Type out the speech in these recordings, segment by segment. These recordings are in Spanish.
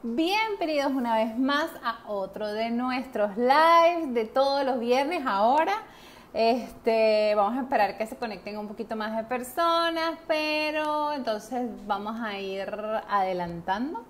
Bienvenidos una vez más a otro de nuestros lives de todos los viernes ahora. Vamos a esperar que se conecten un poquito más de personas, pero entonces vamos a ir adelantando.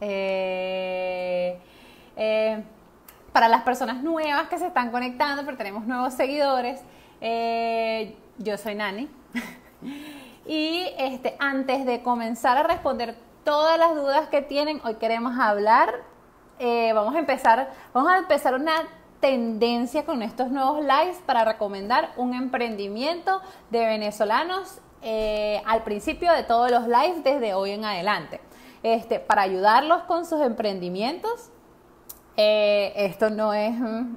Para las personas nuevas que se están conectando, porque tenemos nuevos seguidores, yo soy Nani. Y antes de comenzar a responder todas las dudas que tienen, hoy queremos hablar, vamos a empezar una tendencia con estos nuevos lives para recomendar un emprendimiento de venezolanos al principio de todos los lives desde hoy en adelante. Para ayudarlos con sus emprendimientos. Esto es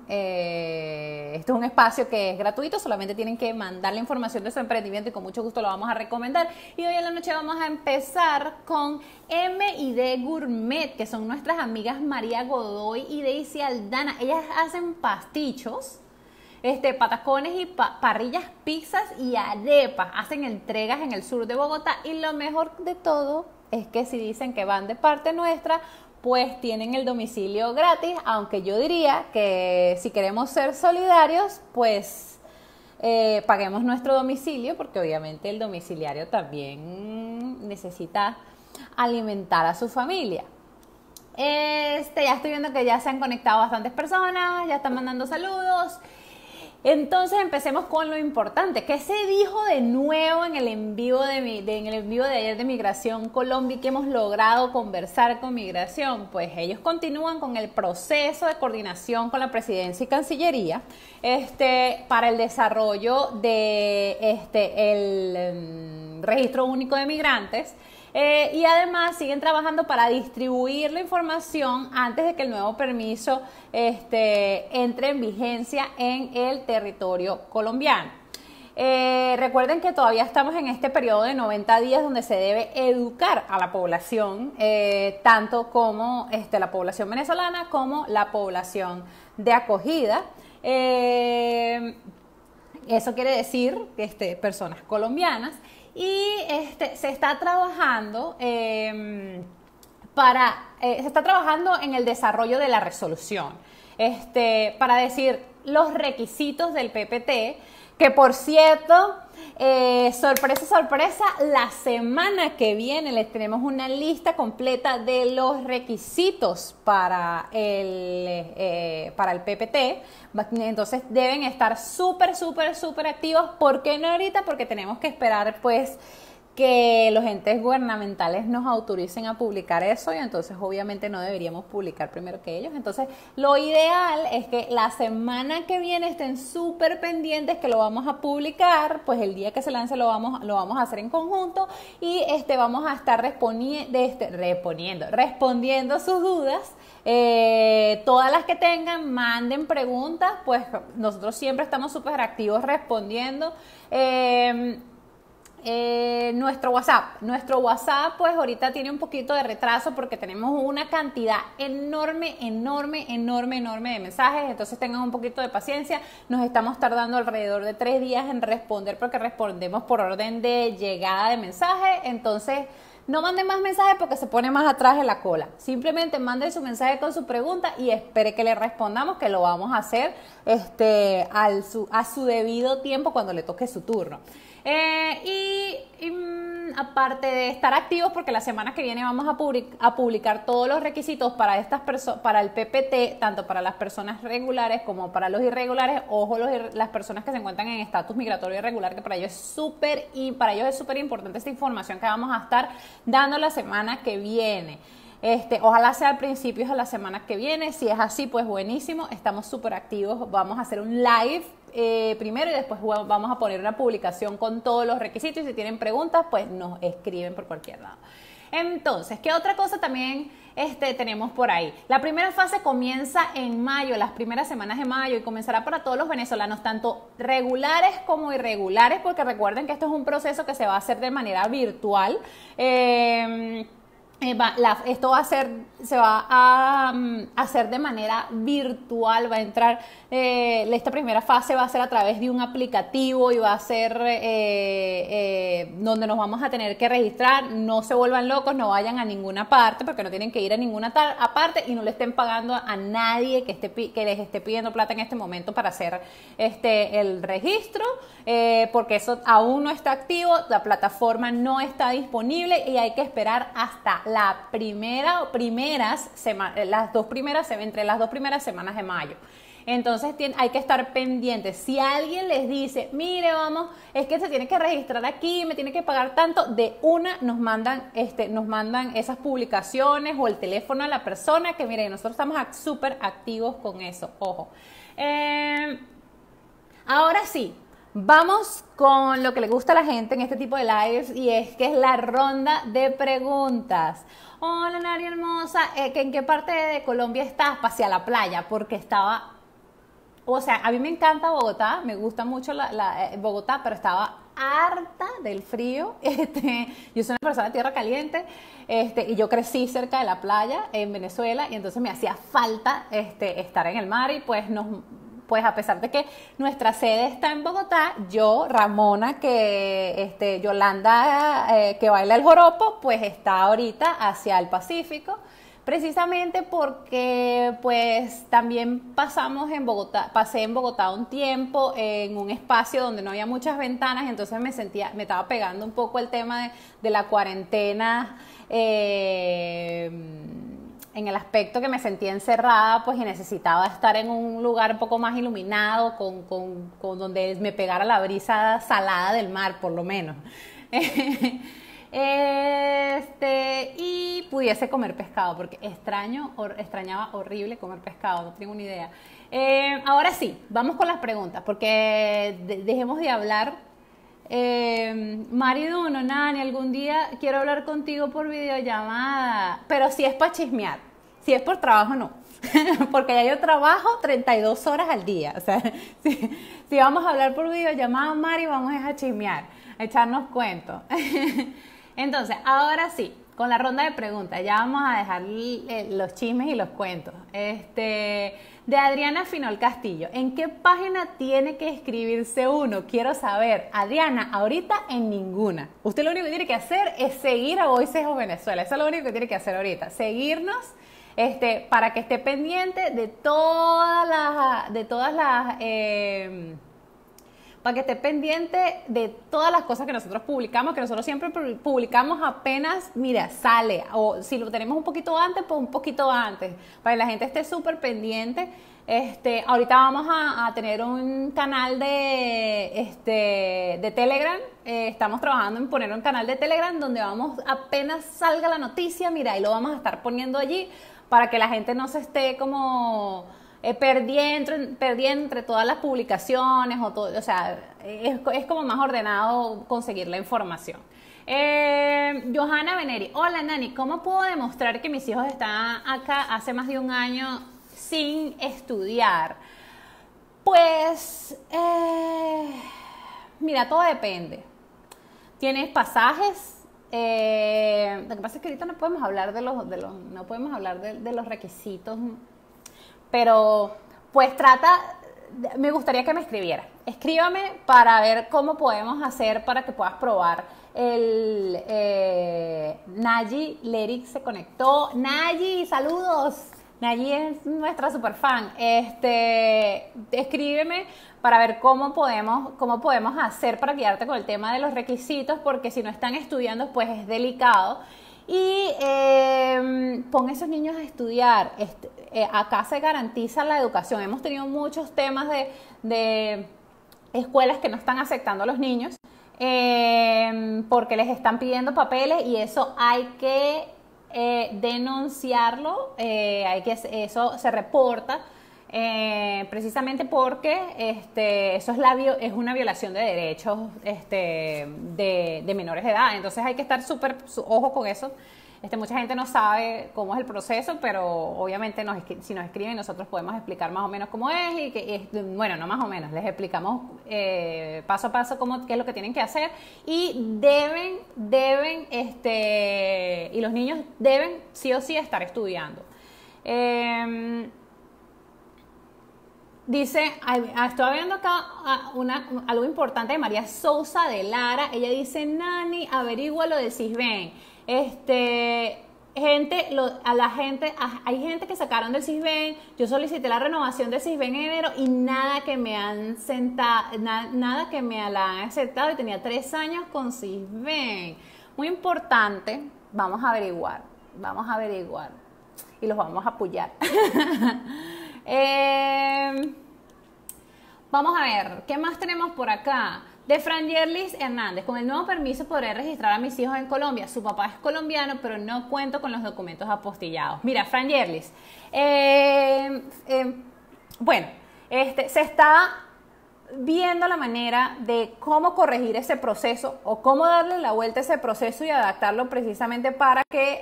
un espacio que es gratuito, solamente tienen que mandar la información de su emprendimiento y con mucho gusto lo vamos a recomendar. Y hoy en la noche vamos a empezar con M&D Gourmet, que son nuestras amigas María Godoy y Daisy Aldana. Ellas hacen pastichos, patacones y parrillas, pizzas y arepas. Hacen entregas en el sur de Bogotá y lo mejor de todo es que si dicen que van de parte nuestra, pues tienen el domicilio gratis, aunque yo diría que si queremos ser solidarios, pues paguemos nuestro domicilio, porque obviamente el domiciliario también necesita alimentar a su familia. Ya estoy viendo que ya se han conectado bastantes personas, ya están mandando saludos. Entonces empecemos con lo importante. ¿Qué se dijo de nuevo en el en vivo de ayer de Migración Colombia y que hemos logrado conversar con Migración? Pues ellos continúan con el proceso de coordinación con la Presidencia y Cancillería para el desarrollo de el Registro Único de Migrantes. Y además siguen trabajando para distribuir la información antes de que el nuevo permiso entre en vigencia en el territorio colombiano. Recuerden que todavía estamos en este periodo de 90 días donde se debe educar a la población, tanto como la población venezolana como la población de acogida. Eso quiere decir personas colombianas. Y se está trabajando se está trabajando en el desarrollo de la resolución, para decir los requisitos del PPT, que por cierto, sorpresa, sorpresa, la semana que viene les tenemos una lista completa de los requisitos para el PPT. Entonces deben estar súper activos. ¿Por qué no ahorita? Porque tenemos que esperar pues que los entes gubernamentales nos autoricen a publicar eso y entonces obviamente no deberíamos publicar primero que ellos. Entonces lo ideal es que la semana que viene estén súper pendientes que lo vamos a publicar, pues el día que se lance lo vamos a hacer en conjunto y vamos a estar respondiendo sus dudas. Todas las que tengan, manden preguntas, pues nosotros siempre estamos súper activos respondiendo. Nuestro WhatsApp pues ahorita tiene un poquito de retraso porque tenemos una cantidad enorme de mensajes, entonces tengan un poquito de paciencia. Nos estamos tardando alrededor de 3 días en responder porque respondemos por orden de llegada de mensaje. Entonces no manden más mensajes porque se pone más atrás en la cola. Simplemente manden su mensaje con su pregunta y espere que le respondamos, que lo vamos a hacer a su debido tiempo cuando le toque su turno. Aparte de estar activos, porque la semana que viene vamos a publicar todos los requisitos para el PPT, tanto para las personas regulares como para los irregulares. Ojo, las personas que se encuentran en estatus migratorio irregular, que para ellos es súper importante esta información que vamos a estar dando la semana que viene. Ojalá sea al principio de la semana que viene. Si es así, pues buenísimo. Estamos súper activos. Vamos a hacer un live primero y después vamos a poner una publicación con todos los requisitos. Y si tienen preguntas, pues nos escriben por cualquier lado. Entonces, ¿qué otra cosa también tenemos por ahí? La primera fase comienza en mayo, las primeras semanas de mayo, y comenzará para todos los venezolanos, tanto regulares como irregulares, porque recuerden que esto es un proceso que se va a hacer de manera virtual. esto va a ser, se va a hacer de manera virtual, va a entrar, esta primera fase va a ser a través de un aplicativo y va a ser donde nos vamos a tener que registrar. No se vuelvan locos, no vayan a ninguna parte porque no tienen que ir a ninguna parte y no le estén pagando a nadie que les esté pidiendo plata en este momento para hacer el registro, porque eso aún no está activo, la plataforma no está disponible y hay que esperar hasta entre las dos primeras semanas de mayo. Entonces hay que estar pendientes. Si alguien les dice, mire, vamos, es que se tiene que registrar aquí, me tiene que pagar tanto, de una nos mandan esas publicaciones o el teléfono a la persona, que mire, nosotros estamos súper activos con eso, ojo. Ahora sí, vamos con lo que le gusta a la gente en este tipo de lives, y es que es la ronda de preguntas. Hola, Nari hermosa, ¿en qué parte de Colombia estás? Pasé a la playa porque estaba... O sea, a mí me encanta Bogotá, me gusta mucho Bogotá, pero estaba harta del frío. Yo soy una persona de tierra caliente, y yo crecí cerca de la playa en Venezuela, y entonces me hacía falta estar en el mar, y pues a pesar de que nuestra sede está en Bogotá, yo, Ramona, Yolanda, que baila el joropo, pues está ahorita hacia el Pacífico, precisamente porque pues también pasé en Bogotá un tiempo en un espacio donde no había muchas ventanas, entonces me estaba pegando un poco el tema de la cuarentena, en el aspecto que me sentía encerrada, pues, y necesitaba estar en un lugar un poco más iluminado, con donde me pegara la brisa salada del mar, por lo menos. Y pudiese comer pescado, porque extrañaba horrible comer pescado, no tengo ni idea. Ahora sí, vamos con las preguntas, porque dejemos de hablar. Mariduno, Nani, algún día quiero hablar contigo por videollamada, pero si es para chismear, si es por trabajo no, porque ya yo trabajo 32 horas al día, o sea, si vamos a hablar por videollamada, Mari, vamos a chismear, a echarnos cuentos. Entonces, ahora sí, con la ronda de preguntas, ya vamos a dejar los chismes y los cuentos. De Adriana Finol Castillo, ¿en qué página tiene que inscribirse uno? Quiero saber. Adriana, ahorita en ninguna. Usted lo único que tiene que hacer es seguir a Voices of Venezuela. Eso es lo único que tiene que hacer ahorita. Seguirnos, para que esté pendiente para que esté pendiente de todas las cosas que nosotros publicamos, que nosotros siempre publicamos apenas, mira, sale, o si lo tenemos un poquito antes, pues un poquito antes, para que la gente esté súper pendiente. Ahorita vamos a tener un canal de Telegram, estamos trabajando en poner un canal de Telegram donde apenas salga la noticia, mira, y lo vamos a estar poniendo allí para que la gente no se esté como... perdiendo entre todas las publicaciones, o sea, es como más ordenado conseguir la información. Johanna Veneri, hola Nani, ¿cómo puedo demostrar que mis hijos están acá hace más de un año sin estudiar? Pues, mira, todo depende. ¿Tienes pasajes? Lo que pasa es que ahorita no podemos hablar de los requisitos, pero pues me gustaría que me escribiera. Escríbame para ver cómo podemos hacer para que puedas probar Nayi Lerick se conectó. Nayi, saludos. Nayi es nuestra super fan. Escríbeme para ver cómo podemos hacer para guiarte con el tema de los requisitos, porque si no están estudiando, pues es delicado. Y pon a esos niños a estudiar. Acá se garantiza la educación. Hemos tenido muchos temas de escuelas que no están aceptando a los niños porque les están pidiendo papeles, y eso hay que denunciarlo. Eso se reporta precisamente porque eso es una violación de derechos de menores de edad. Entonces hay que estar ojo con eso. Mucha gente no sabe cómo es el proceso, pero obviamente si nos escriben nosotros podemos explicar más o menos cómo es y bueno, no más o menos, les explicamos paso a paso qué es lo que tienen que hacer y y los niños deben sí o sí estar estudiando. Dice, estoy viendo acá algo importante de María Sousa de Lara. Ella dice, Nani, averigua lo del Sisbén. Hay gente que sacaron del Sisbén. Yo solicité la renovación del Sisbén en enero y nada que me han nada que me la han aceptado y tenía 3 años con Sisbén. Muy importante, vamos a averiguar y los vamos a apoyar. Vamos a ver, ¿qué más tenemos por acá? De Frangerlis Hernández, con el nuevo permiso podré registrar a mis hijos en Colombia. Su papá es colombiano, pero no cuento con los documentos apostillados. Mira, Frangerlis, bueno, se está viendo la manera de cómo corregir ese proceso o cómo darle la vuelta a ese proceso y adaptarlo precisamente para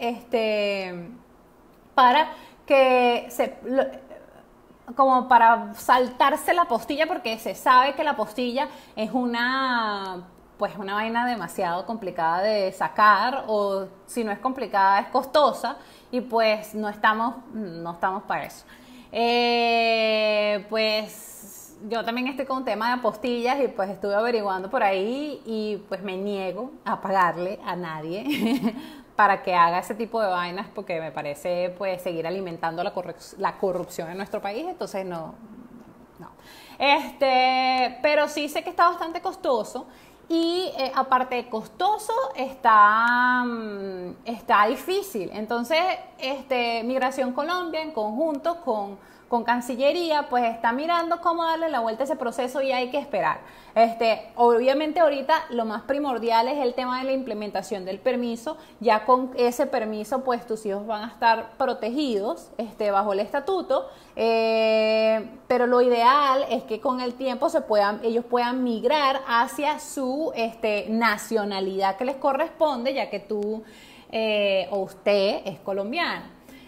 como para saltarse la apostilla, porque se sabe que la apostilla es una vaina demasiado complicada de sacar, o si no es complicada es costosa, y pues no estamos para eso. Pues yo también estoy con un tema de apostillas y pues estuve averiguando por ahí y pues me niego a pagarle a nadie para que haga ese tipo de vainas, porque me parece pues seguir alimentando la corrupción en nuestro país, entonces no. Pero sí sé que está bastante costoso y aparte de costoso está difícil. Entonces, Migración Colombia en conjunto con Cancillería, pues está mirando cómo darle la vuelta a ese proceso y hay que esperar. Obviamente ahorita lo más primordial es el tema de la implementación del permiso. Ya con ese permiso, pues tus hijos van a estar protegidos bajo el estatuto, pero lo ideal es que con el tiempo ellos puedan migrar hacia su nacionalidad que les corresponde, ya que tú o usted es colombiano.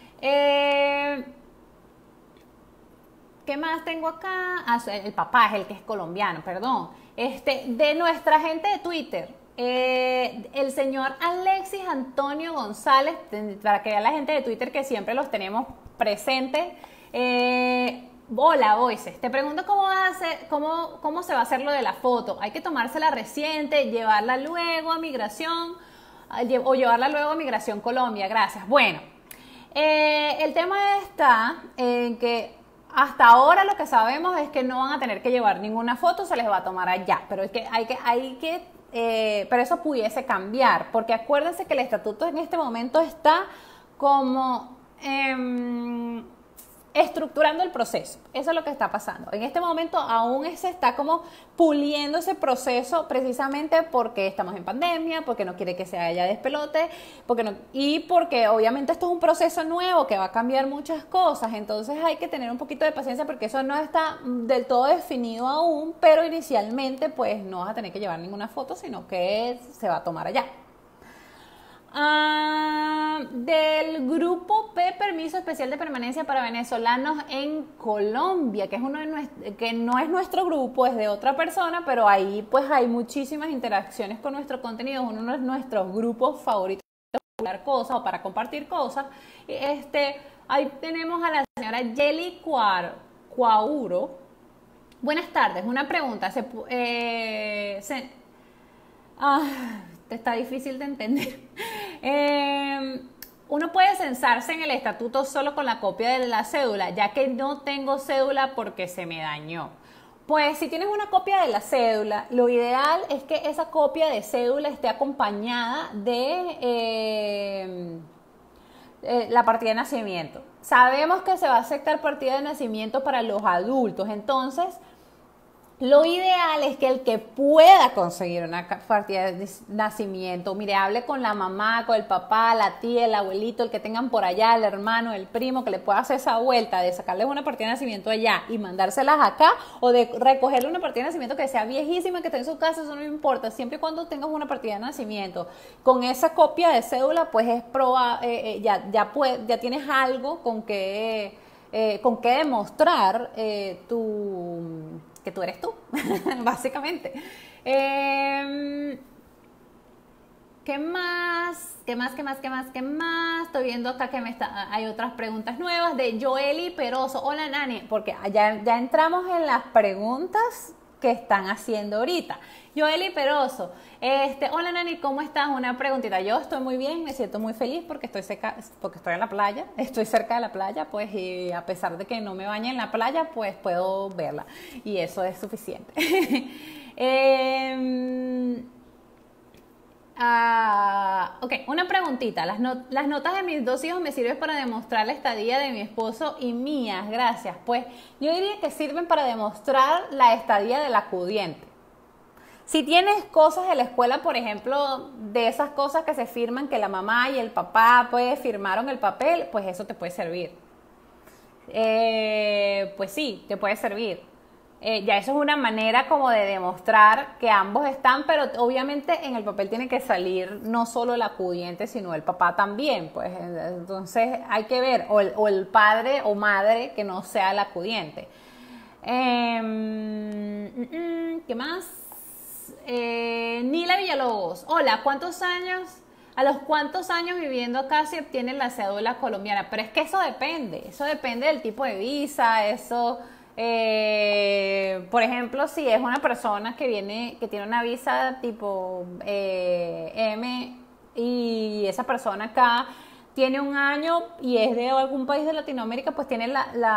¿Qué más tengo acá? El papá es el que es colombiano, perdón. De nuestra gente de Twitter, el señor Alexis Antonio González, para que vea la gente de Twitter que siempre los tenemos presentes. Hola, Voices. Te pregunto cómo se va a hacer lo de la foto. ¿Hay que tomársela reciente, llevarla luego a Migración o llevarla luego a Migración Colombia? Gracias. Bueno, el tema está en que hasta ahora lo que sabemos es que no van a tener que llevar ninguna foto, se les va a tomar allá, pero es que pero eso pudiese cambiar, porque acuérdense que el estatuto en este momento está como estructurando el proceso. Eso es lo que está pasando. En este momento aún se está como puliendo ese proceso, precisamente porque estamos en pandemia, porque no quiere que se haya despelote, y porque obviamente esto es un proceso nuevo que va a cambiar muchas cosas. Entonces hay que tener un poquito de paciencia porque eso no está del todo definido aún, pero inicialmente pues no vas a tener que llevar ninguna foto, sino que se va a tomar allá. Del grupo P, permiso especial de permanencia para venezolanos en Colombia, que que no es nuestro grupo, es de otra persona, pero ahí pues hay muchísimas interacciones con nuestro contenido, es uno de nuestros grupos favoritos para hablar cosas o para compartir cosas. Ahí tenemos a la señora Yeli Cuauro. Buenas tardes, una pregunta. Está difícil de entender. Uno puede censarse en el estatuto solo con la copia de la cédula, ya que no tengo cédula porque se me dañó. Pues si tienes una copia de la cédula, lo ideal es que esa copia de cédula esté acompañada de la partida de nacimiento. Sabemos que se va a aceptar partida de nacimiento para los adultos, entonces Lo ideal es que el que pueda conseguir una partida de nacimiento, mire, hable con la mamá, con el papá, la tía, el abuelito, el que tengan por allá, el hermano, el primo, que le pueda hacer esa vuelta de sacarles una partida de nacimiento allá y mandárselas acá, o de recogerle una partida de nacimiento que sea viejísima, que esté en su casa, eso no importa, siempre y cuando tengas una partida de nacimiento. Con esa copia de cédula, pues es ya tienes algo con que demostrar que tú eres tú, básicamente. ¿Qué más? Estoy viendo acá que hay otras preguntas nuevas de Joeli Peroso. Hola, Nani, porque ya entramos en las preguntas que están haciendo ahorita. Joeli Peroso, hola Nani, ¿cómo estás? Una preguntita. Yo estoy muy bien, me siento muy feliz porque estoy en la playa, estoy cerca de la playa, pues, y a pesar de que no me bañe en la playa, pues puedo verla y eso es suficiente. Ok, una preguntita. Las notas de mis 2 hijos me sirven para demostrar la estadía de mi esposo y mías, gracias. Pues yo diría que sirven para demostrar la estadía del acudiente. Si tienes cosas de la escuela, por ejemplo, de esas cosas que se firman, que la mamá y el papá pues firmaron el papel, pues eso te puede servir. Pues sí, te puede servir. Ya eso es una manera como de demostrar que ambos están, pero obviamente en el papel tiene que salir no solo el acudiente, sino el papá también, pues entonces hay que ver, o el padre o madre que no sea el acudiente. ¿Qué más? Nila Villalobos, hola, ¿a los cuántos años viviendo acá se obtiene la cédula colombiana? Pero es que eso depende del tipo de visa, eso... por ejemplo, si es una persona que tiene una visa tipo M y esa persona acá tiene 1 año y es de algún país de Latinoamérica, pues tiene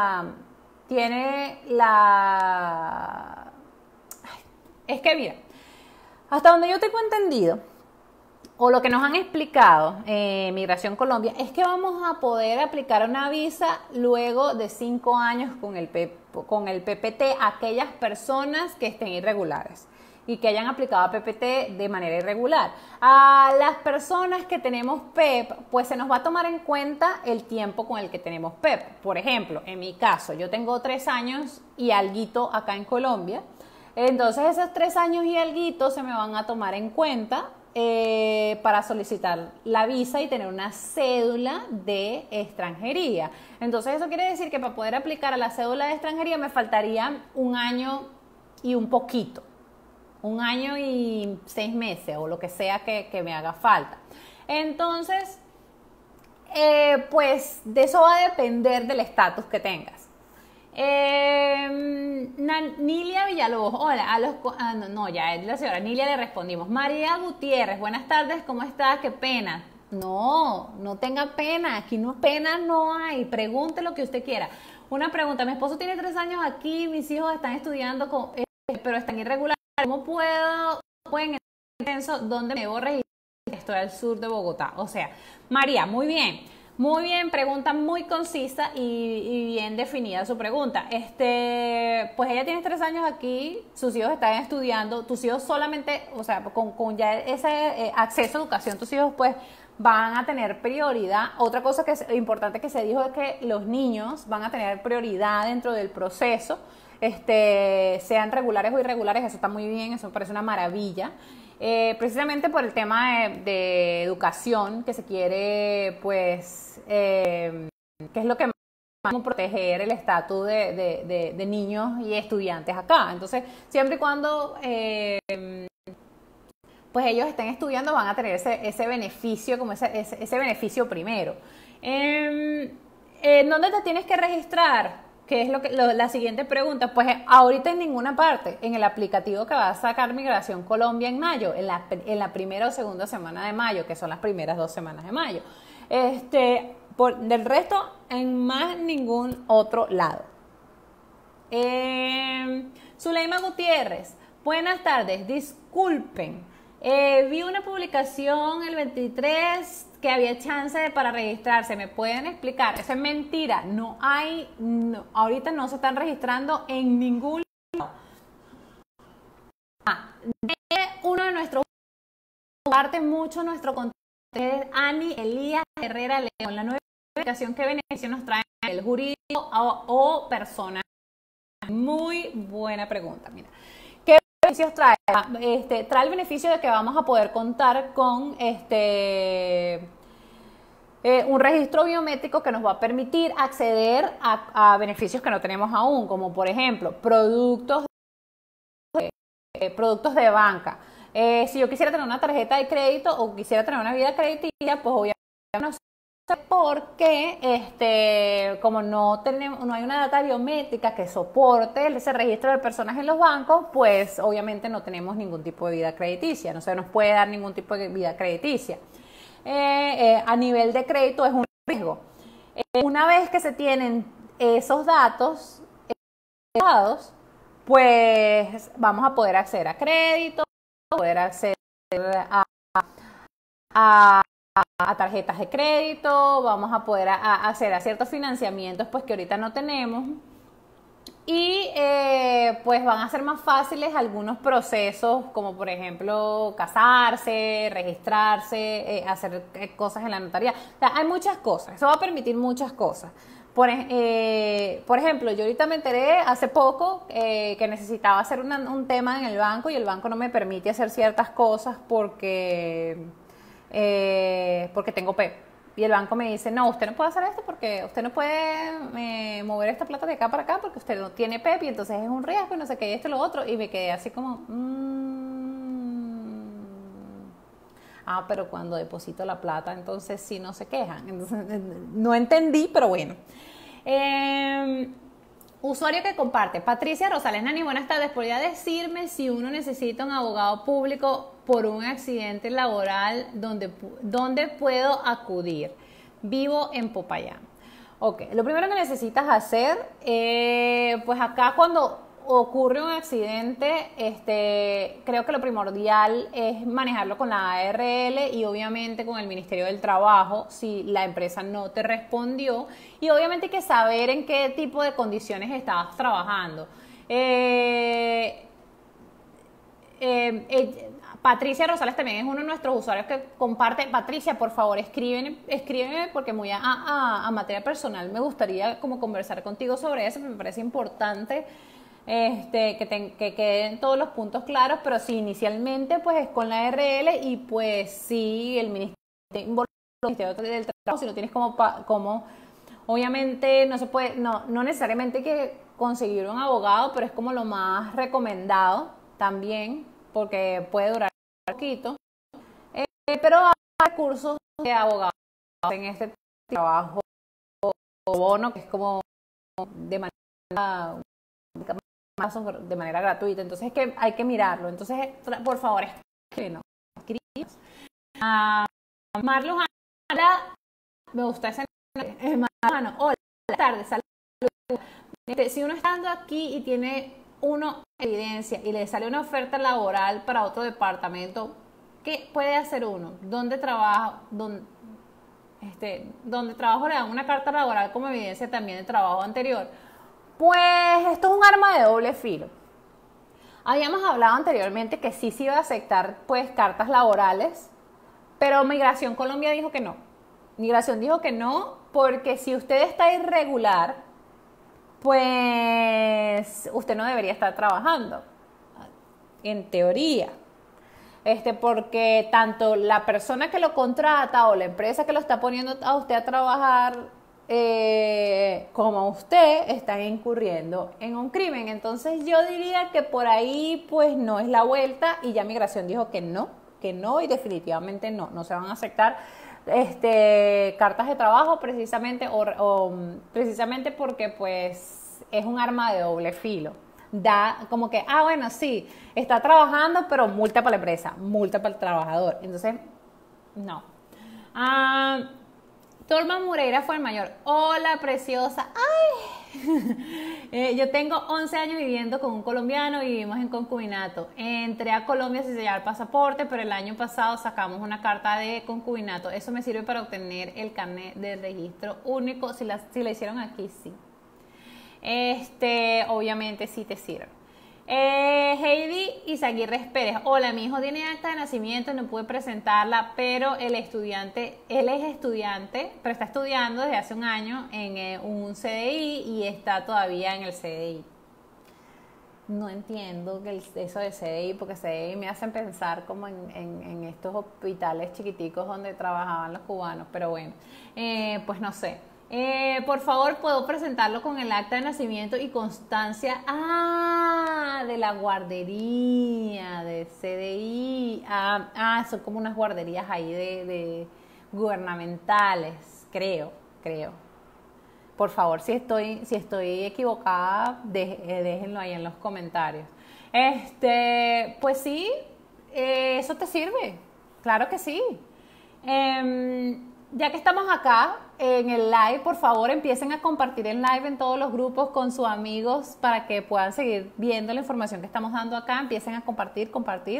es que mira, hasta donde yo tengo entendido, o lo que nos han explicado Migración Colombia, es que vamos a poder aplicar una visa luego de 5 años con el PPT a aquellas personas que estén irregulares y que hayan aplicado PPT de manera irregular. A las personas que tenemos PEP, pues se nos va a tomar en cuenta el tiempo con el que tenemos PEP. Por ejemplo, en mi caso, yo tengo 3 años y alguito acá en Colombia. Entonces esos 3 años y alguito se me van a tomar en cuenta para solicitar la visa y tener una cédula de extranjería. Entonces eso quiere decir que para poder aplicar a la cédula de extranjería me faltaría 1 año y un poquito, 1 año y 6 meses o lo que sea que me haga falta. Entonces, pues de eso va a depender del estatus que tengas. Nilia Villalobos, hola, ya es la señora Nilia, le respondimos. María Gutiérrez, buenas tardes, ¿cómo estás? Qué pena. No tenga pena, aquí penas no hay, pregunte lo que usted quiera. Una pregunta, mi esposo tiene 3 años aquí, mis hijos están estudiando, pero están irregulares, ¿cómo pueden censo, dónde me debo registrar? Estoy al sur de Bogotá. O sea, María, muy bien, pregunta muy concisa y bien definida su pregunta. Pues ella tiene 3 años aquí, sus hijos están estudiando, tus hijos solamente, o sea, con ya ese acceso a educación, tus hijos pues van a tener prioridad. Otra cosa que es importante que se dijo es que los niños van a tener prioridad dentro del proceso, sean regulares o irregulares, eso está muy bien, eso me parece una maravilla. Precisamente por el tema de educación que se quiere, pues, que es lo que más proteger el estatus de niños y estudiantes acá. Entonces, siempre y cuando pues ellos estén estudiando, van a tener ese beneficio, como ese beneficio primero. ¿Dónde te tienes que registrar? ¿Qué es la siguiente pregunta? Pues ahorita en ninguna parte, en el aplicativo que va a sacar Migración Colombia en mayo, en la primera o segunda semana de mayo, que son las primeras 2 semanas de mayo. Del resto, en más ningún otro lado. Zuleima Gutiérrez, buenas tardes, disculpen, vi una publicación el 23 que había chance para registrarse, ¿me pueden explicar? Eso es mentira, ahorita no se están registrando en ningún lado. de uno de nuestros, comparte mucho nuestro contenido, es Ani Elías Herrera León, la nueva aplicación que beneficio nos trae el jurídico o personal. Muy buena pregunta, mira. ¿Qué beneficios trae? Trae el beneficio de que vamos a poder contar con un registro biométrico que nos va a permitir acceder a beneficios que no tenemos aún, como por ejemplo productos de banca. Si yo quisiera tener una tarjeta de crédito o quisiera tener una vida crediticia, pues obviamente no sé porque como no hay una data biométrica que soporte ese registro de personas en los bancos, pues obviamente no tenemos ningún tipo de vida crediticia, no se nos puede dar ningún tipo de vida crediticia. A nivel de crédito es un riesgo. Una vez que se tienen esos datos, pues vamos a poder acceder a crédito, poder acceder a tarjetas de crédito, vamos a poder acceder a ciertos financiamientos pues que ahorita no tenemos y pues van a ser más fáciles algunos procesos como por ejemplo casarse, registrarse, hacer cosas en la notaría. O sea, hay muchas cosas, eso va a permitir muchas cosas. Por ejemplo, yo ahorita me enteré hace poco que necesitaba hacer un tema en el banco y el banco no me permite hacer ciertas cosas porque tengo PEP. Y el banco me dice, no, usted no puede hacer esto porque usted no puede mover esta plata de acá para acá porque usted no tiene PEP y entonces es un riesgo y no sé qué, esto y lo otro. Y me quedé así como, pero cuando deposito la plata, entonces sí no se quejan. Entonces, no entendí, pero bueno. Usuario que comparte. Patricia Rosales Nani, buenas tardes. ¿Podría decirme si uno necesita un abogado público por un accidente laboral, dónde puedo acudir? Vivo en Popayán. Ok, lo primero que necesitas hacer, pues acá cuando ocurre un accidente, creo que lo primordial es manejarlo con la ARL y obviamente con el Ministerio del Trabajo si la empresa no te respondió, y obviamente hay que saber en qué tipo de condiciones estabas trabajando. Patricia Rosales también es uno de nuestros usuarios que comparte. Patricia, por favor, escríbeme porque muy a materia personal me gustaría como conversar contigo sobre eso, me parece importante que queden todos los puntos claros, pero sí, inicialmente pues es con la RL y pues sí, el Ministerio del Trabajo, si no tienes como obviamente no se puede, no necesariamente hay que conseguir un abogado, pero es como lo más recomendado también, porque puede durar un poquito, pero hay recursos de abogados en este trabajo bono, que es como de manera gratuita, entonces es que hay que mirarlo. Entonces, por favor, escríbenos. Marlon, me gusta ese Marlon, hola, buenas tardes, saludos. Si uno está aquí y tiene evidencia y le sale una oferta laboral para otro departamento, ¿qué puede hacer uno? ¿Dónde trabaja? Donde trabajo le dan una carta laboral como evidencia también del trabajo anterior. Pues esto es un arma de doble filo. Habíamos hablado anteriormente que sí se iba a aceptar pues cartas laborales, pero Migración Colombia dijo que no. Migración dijo que no porque si usted está irregular, pues usted no debería estar trabajando, en teoría. Porque tanto la persona que lo contrata o la empresa que lo está poniendo a usted a trabajar como usted están incurriendo en un crimen. Entonces yo diría que por ahí pues no es la vuelta, y ya Migración dijo que no y definitivamente no se van a aceptar cartas de trabajo precisamente precisamente porque pues es un arma de doble filo. Da como que, bueno, sí, está trabajando, pero multa para la empresa, multa para el trabajador. Entonces, no. Torma Moreira fue el mayor. Hola, preciosa. ¡Ay! Yo tengo 11 años viviendo con un colombiano y vivimos en concubinato. Entré a Colombia sin sellar el pasaporte, pero el año pasado sacamos una carta de concubinato. Eso me sirve para obtener el carnet de registro único. Si la hicieron aquí, sí. Obviamente sí te sirve. Heidi Izaguirre Pérez. Hola, mi hijo tiene acta de nacimiento, no pude presentarla, pero él es estudiante, pero está estudiando desde hace un año en un CDI y está todavía en el CDI. No entiendo eso de CDI, porque CDI me hacen pensar como en estos hospitales chiquiticos donde trabajaban los cubanos, pero bueno, pues no sé. Por favor, ¿puedo presentarlo con el acta de nacimiento y constancia de la guardería, de CDI? Son como unas guarderías ahí de gubernamentales, creo. Por favor, si estoy equivocada, déjenlo ahí en los comentarios. Pues sí, eso te sirve, claro que sí. Ya que estamos acá en el live, por favor empiecen a compartir el live en todos los grupos con sus amigos para que puedan seguir viendo la información que estamos dando acá. Empiecen a compartir.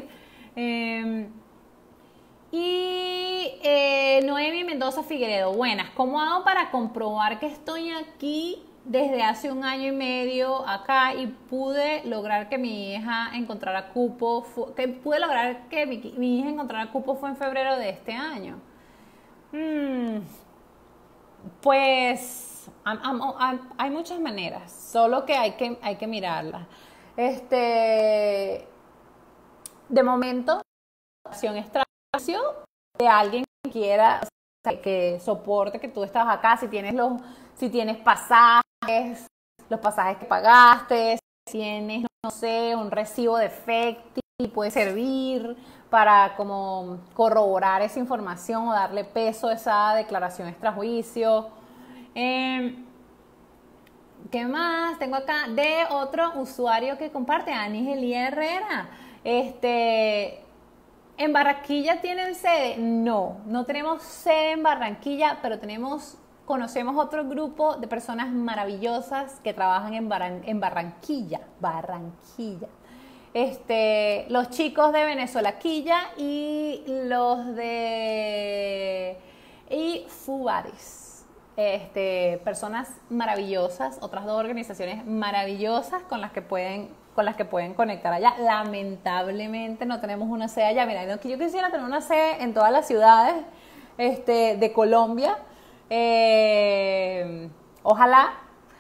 Noemi Mendoza Figueredo, buenas. ¿Cómo hago para comprobar que estoy aquí desde hace un año y medio acá y pude lograr que mi hija encontrara cupo? Pude lograr que mi hija encontrara cupo fue en febrero de este año. Pues hay muchas maneras, solo que hay que mirarlas. De momento, acción extracción de alguien que quiera, o sea, que soporte que tú estás acá, si tienes pasajes, los pasajes que pagaste, si tienes, no sé, un recibo de efectivo, puede servir para como corroborar esa información o darle peso a esa declaración extrajuicio. ¿Qué más? Tengo acá de otro usuario que comparte, Anigelia Herrera. ¿En Barranquilla tienen sede? No tenemos sede en Barranquilla, pero conocemos otro grupo de personas maravillosas que trabajan en Barranquilla. Los chicos de Venezuelaquilla y los de Fubaris. Personas maravillosas, otras dos organizaciones maravillosas con las que pueden conectar allá. Lamentablemente no tenemos una sede allá. Mira, yo quisiera tener una sede en todas las ciudades de Colombia. Ojalá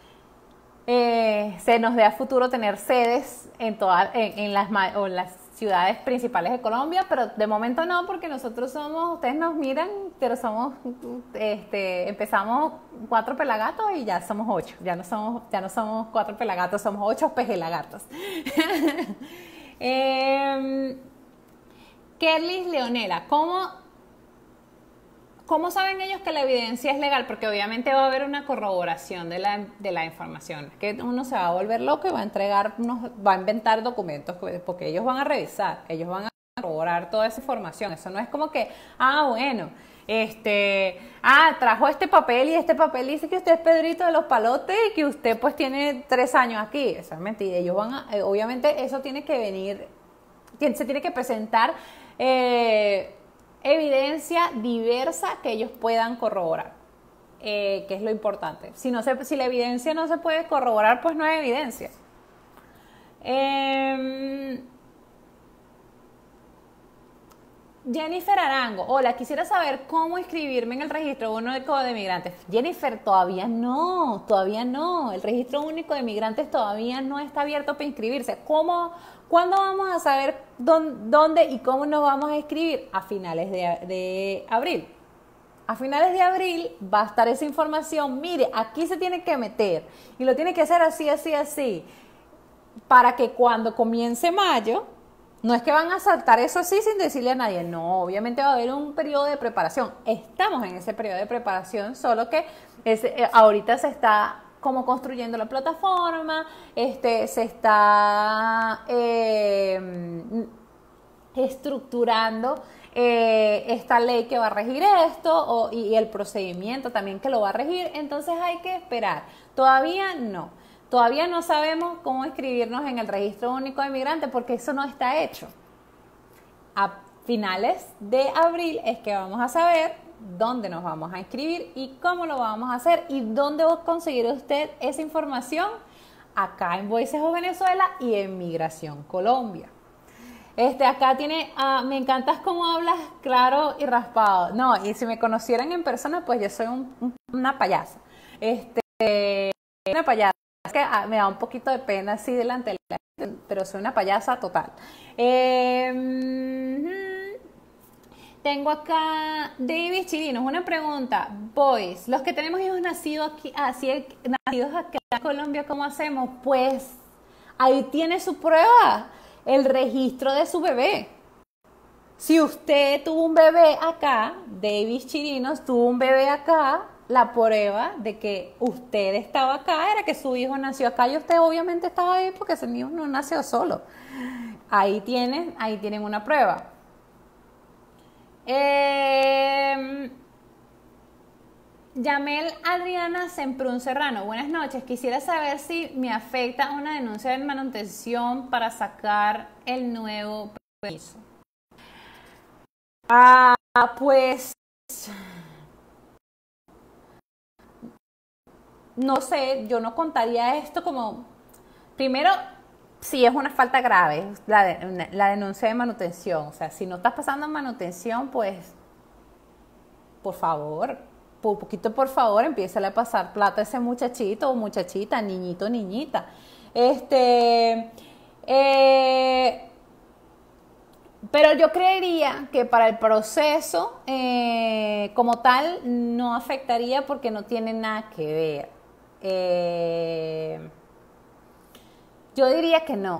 se nos dé a futuro tener sedes en las ciudades principales de Colombia, pero de momento no, porque nosotros ustedes nos miran, pero empezamos 4 pelagatos y ya somos 8, ya no somos 4 pelagatos, somos 8 pejelagatos. Kerlis Leonela, ¿cómo saben ellos que la evidencia es legal? Porque obviamente va a haber una corroboración de la información. Es que uno se va a volver loco y va a inventar documentos, porque ellos van a revisar, ellos van a corroborar toda esa información. Eso no es como que, trajo este papel y este papel dice que usted es Pedrito de los Palotes y que usted pues tiene 3 años aquí. Eso es mentira. Ellos obviamente eso tiene que venir, se tiene que presentar evidencia diversa que ellos puedan corroborar, que es lo importante. Si la evidencia no se puede corroborar, pues no hay evidencia. Jennifer Arango, hola, quisiera saber cómo inscribirme en el Registro Único de Migrantes. Jennifer, todavía no, el Registro Único de Migrantes todavía no está abierto para inscribirse. ¿Cuándo vamos a saber dónde y cómo nos vamos a inscribir? A finales de abril. A finales de abril va a estar esa información. Mire, aquí se tiene que meter y lo tiene que hacer así, para que cuando comience mayo, no es que van a saltar eso así sin decirle a nadie. No, obviamente va a haber un periodo de preparación. Estamos en ese periodo de preparación, solo que ahorita se está como construyendo la plataforma, se está estructurando esta ley que va a regir esto y el procedimiento también que lo va a regir. Entonces hay que esperar. Todavía no sabemos cómo inscribirnos en el Registro Único de Migrantes porque eso no está hecho. A finales de abril es que vamos a saber dónde nos vamos a inscribir y cómo lo vamos a hacer y dónde va a conseguir usted esa información acá en Voices of Venezuela y en Migración Colombia. Acá tiene, me encantas cómo hablas claro y raspado. No, y si me conocieran en persona, pues yo soy una payasa. Una payasa. Es que me da un poquito de pena así delante de la gente, pero soy una payasa total. Tengo acá David Chirinos, una pregunta. Boys, los que tenemos hijos nacidos aquí, nacidos acá en Colombia, ¿cómo hacemos? Pues ahí tiene su prueba, el registro de su bebé. Si usted tuvo un bebé acá, David Chirinos tuvo un bebé acá, la prueba de que usted estaba acá era que su hijo nació acá y usted obviamente estaba ahí porque ese niño no nació solo. Ahí tienen una prueba. Yamel Adriana Semprún Serrano, buenas noches. Quisiera saber si me afecta una denuncia de manutención para sacar el nuevo permiso. Pues no sé, yo no contaría esto como, primero, si es una falta grave, la denuncia de manutención. O sea, si no estás pasando en manutención, pues, por favor, por favor, empieza a pasar plata a ese muchachito o muchachita, niñito, niñita. Pero yo creería que para el proceso como tal no afectaría porque no tiene nada que ver. Yo diría que no.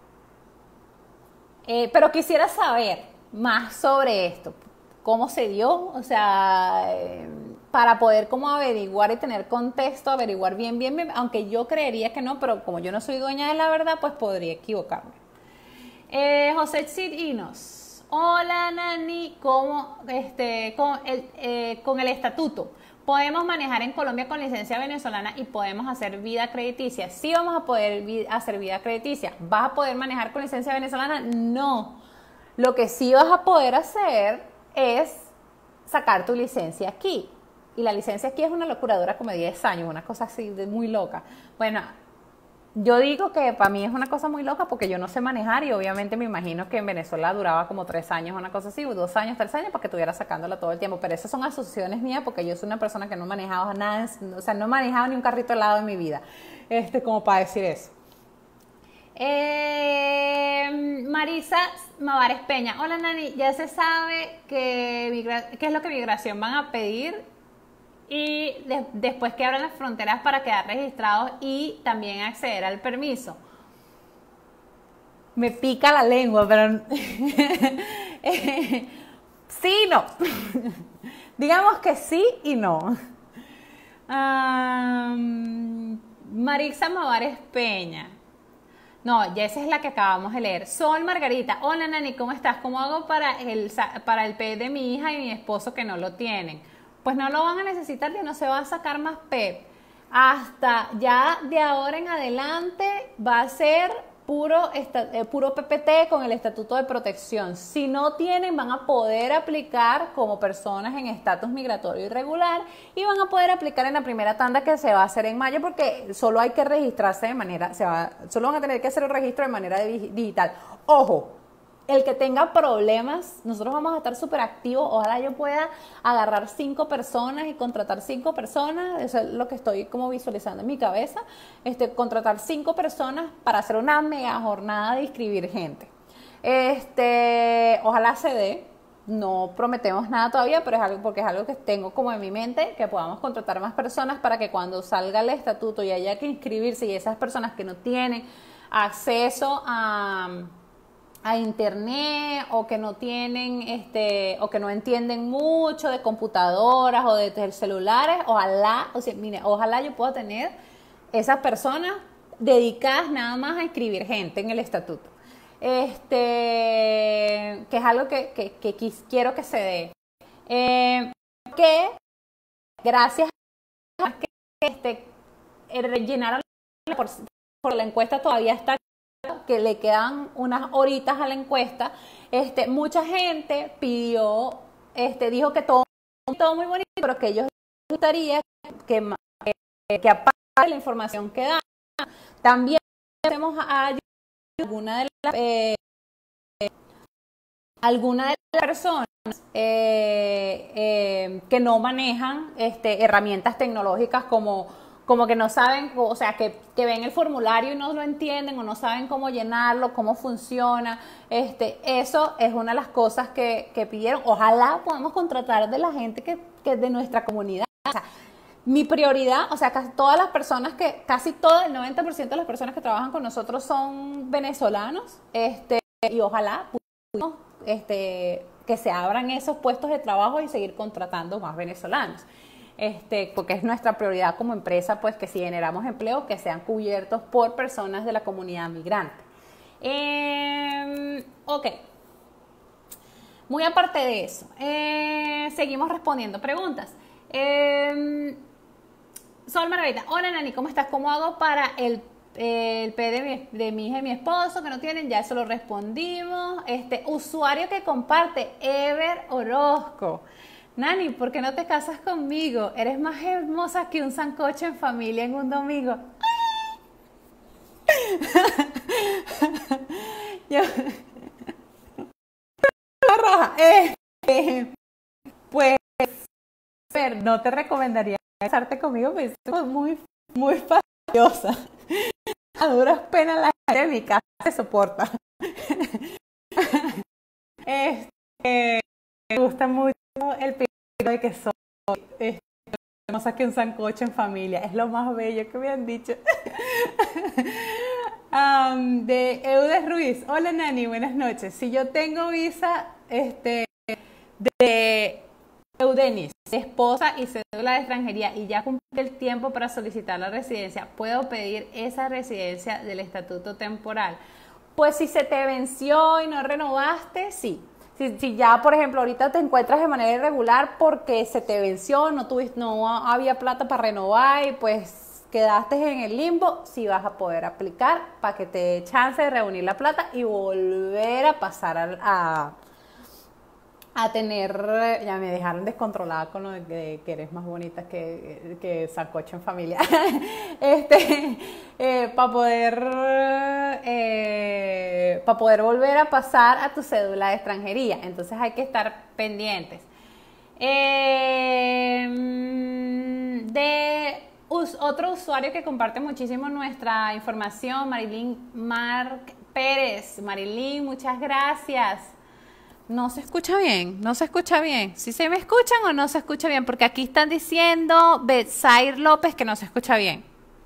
Pero quisiera saber más sobre esto. ¿Cómo se dio? O sea, para poder como averiguar y tener contexto, averiguar bien, aunque yo creería que no, pero como yo no soy dueña de la verdad, pues podría equivocarme. José Chirinos, hola Nani, ¿cómo con el estatuto podemos manejar en Colombia con licencia venezolana y podemos hacer vida crediticia? Sí, vamos a poder hacer vida crediticia. ¿Vas a poder manejar con licencia venezolana? No. Lo que sí vas a poder hacer es sacar tu licencia aquí. Y la licencia aquí es una locura, dura como 10 años, una cosa así de muy loca. Bueno, yo digo que para mí es una cosa muy loca porque yo no sé manejar y obviamente me imagino que en Venezuela duraba como 3 años, una cosa así, 2 años, 3 años, para que estuviera sacándola todo el tiempo. Pero esas son asociaciones mías porque yo soy una persona que no manejaba nada, o sea, no he manejado ni un carrito helado en mi vida, como para decir eso. Marisa Mavares Peña, hola Nani, ya se sabe qué es lo que migración van a pedir y después que abran las fronteras para quedar registrados y también acceder al permiso. Me pica la lengua, pero sí y no. Digamos que sí y no. Marisa Mavares Peña. No, ya esa es la que acabamos de leer. Sol Margarita, hola Nani, ¿cómo estás? ¿Cómo hago para el PEP de mi hija y mi esposo que no lo tienen? Pues no lo van a necesitar, ya no se va a sacar más PEP. Hasta ya de ahora en adelante va a ser puro PPT con el Estatuto de Protección. Si no tienen, van a poder aplicar como personas en estatus migratorio irregular y van a poder aplicar en la primera tanda que se va a hacer en mayo porque solo hay que registrarse solo van a tener que hacer el registro de manera digital. Ojo, el que tenga problemas, nosotros vamos a estar súper activos. Ojalá yo pueda agarrar 5 personas y contratar 5 personas. Eso es lo que estoy como visualizando en mi cabeza. Contratar 5 personas para hacer una mega jornada de inscribir gente. Ojalá se dé. No prometemos nada todavía, pero porque es algo que tengo como en mi mente, que podamos contratar más personas para que cuando salga el estatuto y haya que inscribirse y esas personas que no tienen acceso a internet o que no tienen o que no entienden mucho de computadoras o de celulares, ojalá yo pueda tener esas personas dedicadas nada más a inscribir gente en el estatuto, que es algo que quiero que se dé, que gracias a que rellenaron por la encuesta todavía está, que le quedan unas horitas a la encuesta. Mucha gente pidió, dijo que todo muy bonito, pero que ellos les gustaría que aparte de la información que dan, También hacemos a alguna de las personas que no manejan herramientas tecnológicas como que no saben, o sea, que ven el formulario y no lo entienden o no saben cómo llenarlo, cómo funciona. Eso es una de las cosas que pidieron. Ojalá podamos contratar de la gente que de nuestra comunidad. O sea, mi prioridad, o sea, casi todo el 90% de las personas que trabajan con nosotros son venezolanos, y ojalá pudimos, que se abran esos puestos de trabajo y seguir contratando más venezolanos. Porque es nuestra prioridad como empresa, pues que si generamos empleo, que sean cubiertos por personas de la comunidad migrante. Ok. Muy aparte de eso, seguimos respondiendo preguntas. Sol Maravita, hola Nani, ¿cómo estás? ¿Cómo hago para el P de mi hija y mi esposo que no tienen? Ya eso lo respondimos. Usuario que comparte, Ever Orozco. Nani, ¿por qué no te casas conmigo? Eres más hermosa que un sancocho en familia en un domingo. Pues, no te recomendaría casarte conmigo, pues soy muy, muy fastidiosa. A duras penas la gente de mi casa se soporta. Me gusta mucho el pedido de que soy hermosa que un sancocho en familia. Es lo más bello que me han dicho. De Eudes Ruiz. Hola Nani, buenas noches. Si yo tengo visa de Eudenis, esposa y cédula de extranjería, y ya cumplí el tiempo para solicitar la residencia, ¿puedo pedir esa residencia del estatuto temporal? Pues si se te venció y no renovaste, sí. Si ya, por ejemplo, ahorita te encuentras de manera irregular porque se te venció, no había plata para renovar y pues quedaste en el limbo, sí vas a poder aplicar para que te dé chance de reunir la plata y volver a pasar a tener, ya me dejaron descontrolada con lo de que eres más bonita que sancocho en familia, para poder volver a pasar a tu cédula de extranjería. Entonces hay que estar pendientes. Otro usuario que comparte muchísimo nuestra información, Marilyn Marc Pérez. Marilyn, muchas gracias. No se escucha bien, no se escucha bien. ¿Sí se me escuchan o no se escucha bien? Porque aquí están diciendo Betsair López que no se escucha bien.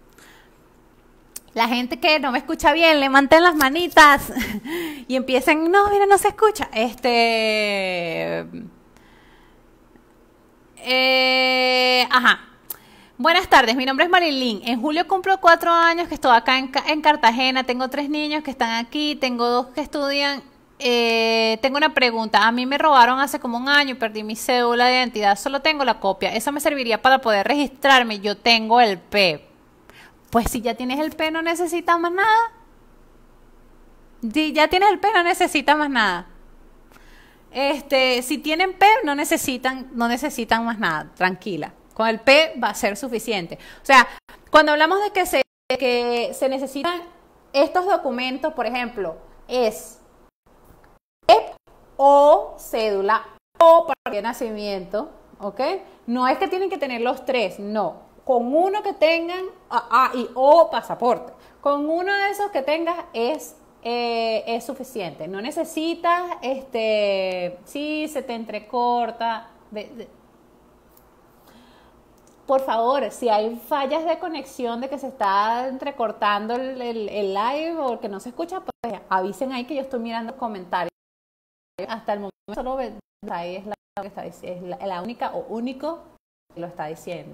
La gente que no me escucha bien, levanten las manitas y empiecen, no, mira, no se escucha. Ajá. Buenas tardes, mi nombre es Marilyn. En julio cumplo 4 años que estoy acá en Cartagena. Tengo 3 niños que están aquí, tengo 2 que estudian. Tengo una pregunta. A mí me robaron hace como un año, perdí mi cédula de identidad, solo tengo la copia. ¿Eso me serviría para poder registrarme? Yo tengo el P. Pues si ya tienes el P no necesitas más nada. Si ya tienes el P no necesitas más nada. Si tienen P no necesitan más nada, tranquila. Con el P va a ser suficiente. O sea, cuando hablamos de que se necesitan estos documentos, por ejemplo, es o cédula o partida de nacimiento, ¿ok? No es que tienen que tener los 3, no. Con uno que tengan, o pasaporte. Con uno de esos que tengas es suficiente. No necesitas, si se te entrecorta. Por favor, si hay fallas de conexión, de que se está entrecortando el live o que no se escucha, pues avisen ahí que yo estoy mirando comentarios. Hasta el momento solo ahí es la única o único que lo está diciendo.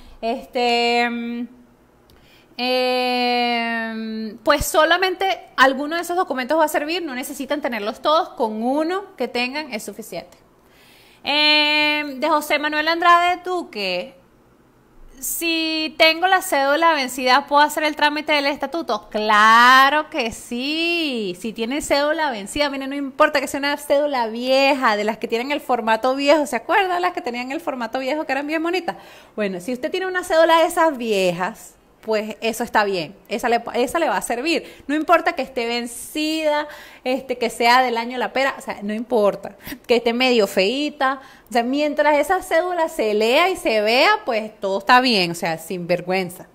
Pues solamente alguno de esos documentos va a servir, no necesitan tenerlos todos, con uno que tengan es suficiente. De José Manuel Andrade Duque. Si tengo la cédula vencida, ¿puedo hacer el trámite del estatuto? Claro que sí. Si tiene cédula vencida, mire, no importa que sea una cédula vieja, de las que tienen el formato viejo, ¿se acuerdan? Las que tenían el formato viejo que eran bien bonitas. Bueno, si usted tiene una cédula de esas viejas, pues eso está bien, esa le va a servir. No importa que esté vencida, que sea del año la pera, o sea, no importa, que esté medio feíta, o sea, mientras esa cédula se lea y se vea, pues todo está bien, o sea, sin vergüenza.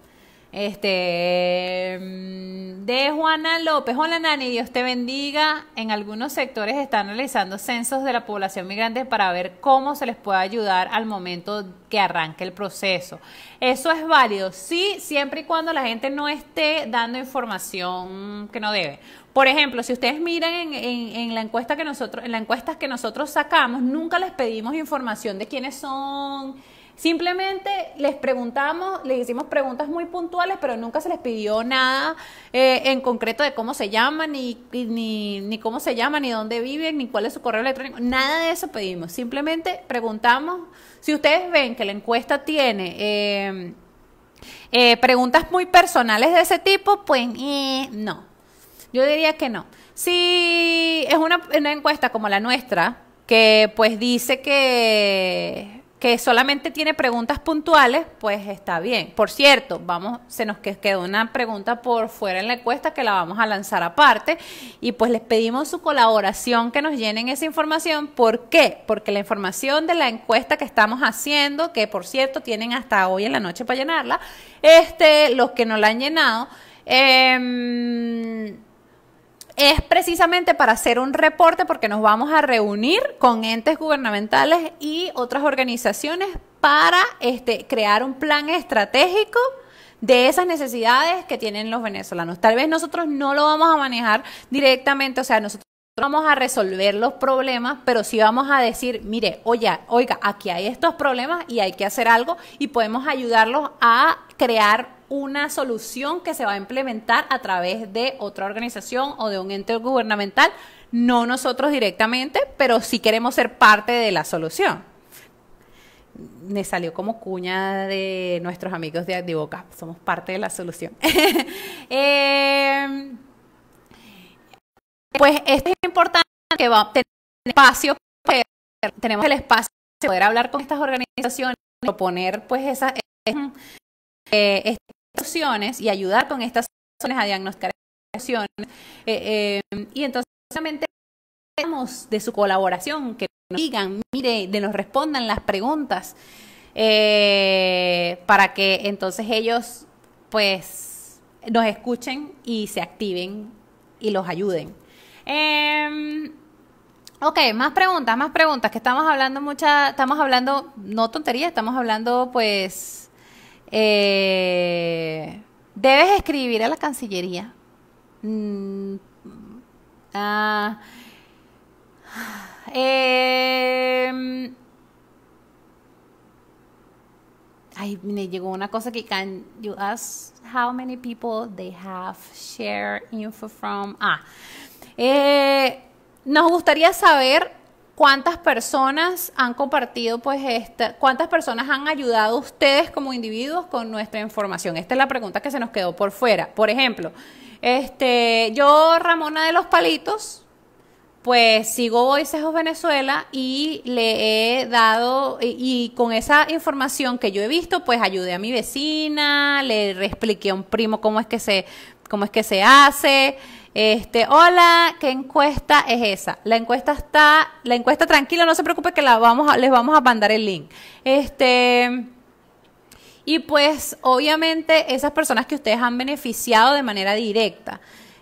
De Juana López: hola Nani, Dios te bendiga. En algunos sectores están realizando censos de la población migrante para ver cómo se les puede ayudar al momento que arranque el proceso. ¿Eso es válido? Sí, siempre y cuando la gente no esté dando información que no debe. Por ejemplo, si ustedes miran en la encuesta que nosotros sacamos, nunca les pedimos información de quiénes son. Simplemente les preguntamos, les hicimos preguntas muy puntuales, pero nunca se les pidió nada en concreto de cómo se llaman, ni cómo se llaman, ni dónde viven, ni cuál es su correo electrónico. Nada de eso pedimos. Simplemente preguntamos. Si ustedes ven que la encuesta tiene preguntas muy personales de ese tipo, pues no. Yo diría que no. Si es una encuesta como la nuestra, que pues dice que solamente tiene preguntas puntuales, pues está bien. Por cierto, se nos quedó una pregunta por fuera en la encuesta que la vamos a lanzar aparte, y pues les pedimos su colaboración, que nos llenen esa información. ¿Por qué? Porque la información de la encuesta que estamos haciendo, que por cierto tienen hasta hoy en la noche para llenarla, los que no la han llenado, es precisamente para hacer un reporte, porque nos vamos a reunir con entes gubernamentales y otras organizaciones para crear un plan estratégico de esas necesidades que tienen los venezolanos. Tal vez nosotros no lo vamos a manejar directamente, o sea, nosotros no vamos a resolver los problemas, pero sí vamos a decir, mire, oiga, aquí hay estos problemas y hay que hacer algo, y podemos ayudarlos a crear una solución que se va a implementar a través de otra organización o de un ente gubernamental, no nosotros directamente, pero sí queremos ser parte de la solución. Me salió como cuña de nuestros amigos de Activoca, somos parte de la solución. Pues esto es importante, que va a tener espacio, tenemos el espacio de poder hablar con estas organizaciones, proponer pues esas soluciones y ayudar con estas soluciones a diagnosticar situaciones, y entonces solamente de su colaboración, que nos digan, mire, nos respondan las preguntas, para que entonces ellos pues nos escuchen y se activen y los ayuden. Ok, más preguntas, que estamos hablando no tonterías, estamos hablando pues debes escribir a la Cancillería. Ay, me llegó una cosa que can you ask how many people they have shared info from. Nos gustaría saber cuántas personas han compartido, pues cuántas personas han ayudado a ustedes como individuos con nuestra información. Esta es la pregunta que se nos quedó por fuera. Por ejemplo, yo, Ramona de los Palitos, pues sigo Voices of Venezuela y le he dado, y con esa información que yo he visto, pues ayudé a mi vecina, le expliqué a un primo cómo es que se hace. Hola, ¿qué encuesta es esa? La encuesta tranquila, no se preocupe que les vamos a mandar el link. Y pues obviamente esas personas que ustedes han beneficiado de manera directa.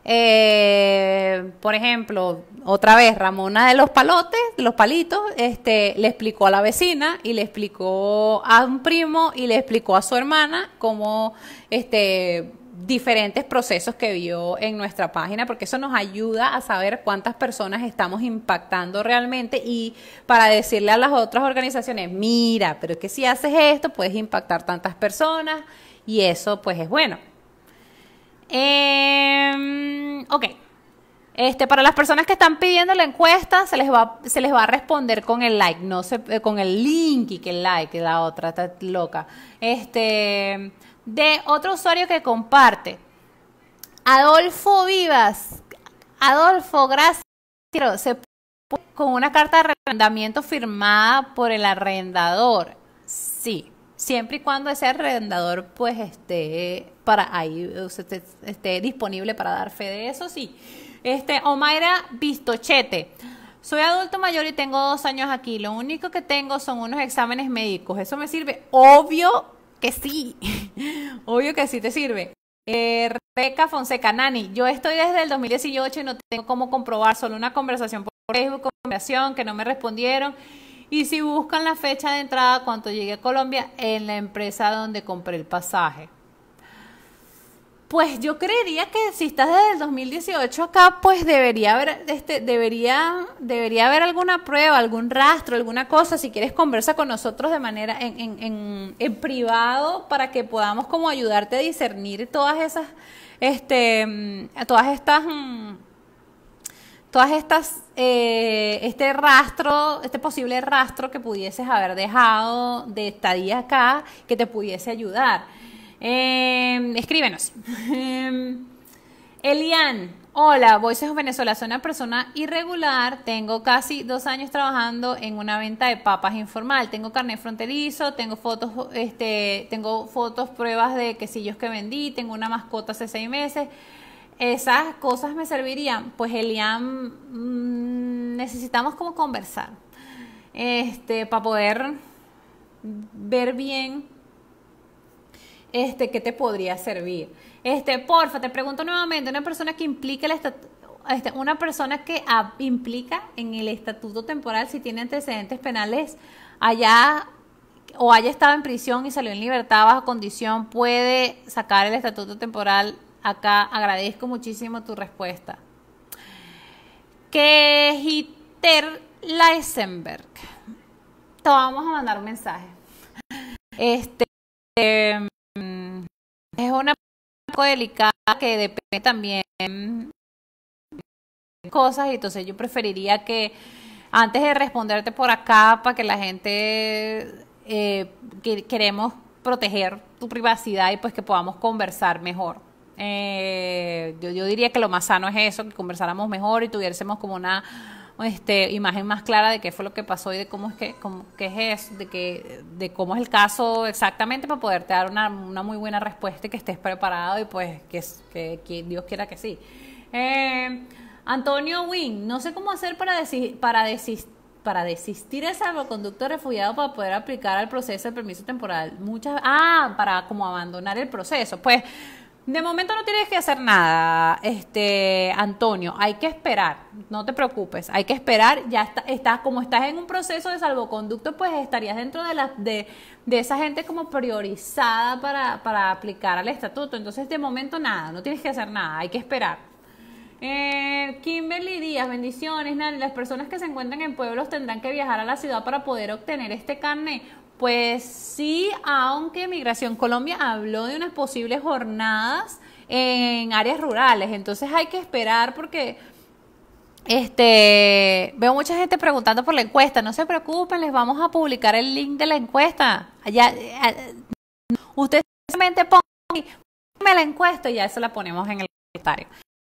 Por ejemplo, otra vez, Ramona de los Palitos, le explicó a la vecina y le explicó a un primo y le explicó a su hermana cómo diferentes procesos que vio en nuestra página, porque eso nos ayuda a saber cuántas personas estamos impactando realmente, y para decirle a las otras organizaciones, mira, pero es que si haces esto puedes impactar tantas personas, y eso pues es bueno. Ok. Para las personas que están pidiendo la encuesta, se les va a responder con el like, con el link, y que el like, la otra está loca. De otro usuario que comparte, Adolfo Vivas. Adolfo, gracias. Con una carta de arrendamiento firmada por el arrendador. Sí, siempre y cuando ese arrendador pues esté para ahí, esté disponible para dar fe de eso, sí. Omaira Vistochete. Soy adulto mayor y tengo 2 años aquí. Lo único que tengo son unos exámenes médicos. ¿Eso me sirve? Obvio que sí. Obvio que sí te sirve. Rebeca Fonseca, Nani, yo estoy desde el 2018 y no tengo cómo comprobar, solo una conversación por Facebook, conversación que no me respondieron. Y si buscan la fecha de entrada cuando llegué a Colombia en la empresa donde compré el pasaje. Pues yo creería que si estás desde el 2018 acá, pues debería haber, debería haber alguna prueba, algún rastro, alguna cosa. Si quieres, conversa con nosotros de manera en privado para que podamos como ayudarte a discernir todas esas, este posible rastro que pudieses haber dejado de estadía acá, que te pudiese ayudar. Escríbenos. Elian, hola, Voices of Venezuela, soy una persona irregular, tengo casi 2 años trabajando en una venta de papas informal, tengo carnet fronterizo, tengo fotos, pruebas de quesillos que vendí, tengo una mascota hace 6 meses. Esas cosas me servirían. Pues Elian, necesitamos como conversar, para poder ver bien qué te podría servir. Porfa, te pregunto nuevamente, una persona que implica implica en el estatuto temporal, si tiene antecedentes penales allá o haya estado en prisión y salió en libertad bajo condición, puede sacar el estatuto temporal acá. Agradezco muchísimo tu respuesta. Que Hiter Leisenberg, te vamos a mandar un mensaje. Es una poco delicada que depende también de cosas, y entonces yo preferiría que antes de responderte por acá, para que la gente queremos proteger tu privacidad y pues que podamos conversar mejor. Yo diría que lo más sano es eso, que conversáramos mejor y tuviésemos como una imagen más clara de qué fue lo que pasó y de cómo es de cómo es el caso exactamente, para poderte dar una muy buena respuesta y que estés preparado y pues que Dios quiera que sí. Antonio Wynn, no sé cómo hacer para desistir de salvoconducto de refugiado para poder aplicar al proceso de permiso temporal. Para como abandonar el proceso. Pues de momento no tienes que hacer nada, Antonio, hay que esperar, no te preocupes, hay que esperar. Ya como estás en un proceso de salvoconducto, pues estarías dentro de esa gente como priorizada para aplicar al estatuto. Entonces de momento nada, no tienes que hacer nada, hay que esperar. Kimberly Díaz, bendiciones, Nani. Las personas que se encuentran en pueblos tendrán que viajar a la ciudad para poder obtener este carnet. Pues sí, aunque Migración Colombia habló de unas posibles jornadas en áreas rurales, entonces hay que esperar porque veo mucha gente preguntando por la encuesta. No se preocupen, les vamos a publicar el link de la encuesta. Ustedes simplemente pongan la encuesta y ya se la ponemos en el comentario.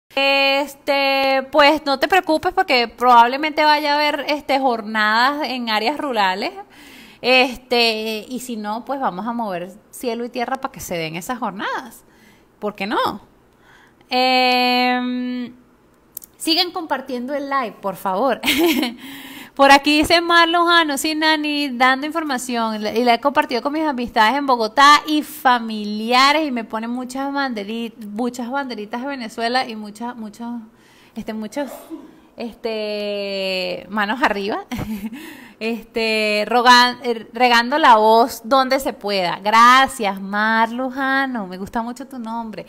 Pues no te preocupes porque probablemente vaya a haber jornadas en áreas rurales. Y si no, pues vamos a mover cielo y tierra para que se den esas jornadas. ¿Por qué no? Sigan compartiendo el live, por favor. Por aquí dice Marlon Jano, sí, Nani, dando información. Y la he compartido con mis amistades en Bogotá y familiares. Y me ponen muchas banderitas de Venezuela y muchos manos arriba. Regando la voz donde se pueda. Gracias, Mar Lujano, me gusta mucho tu nombre.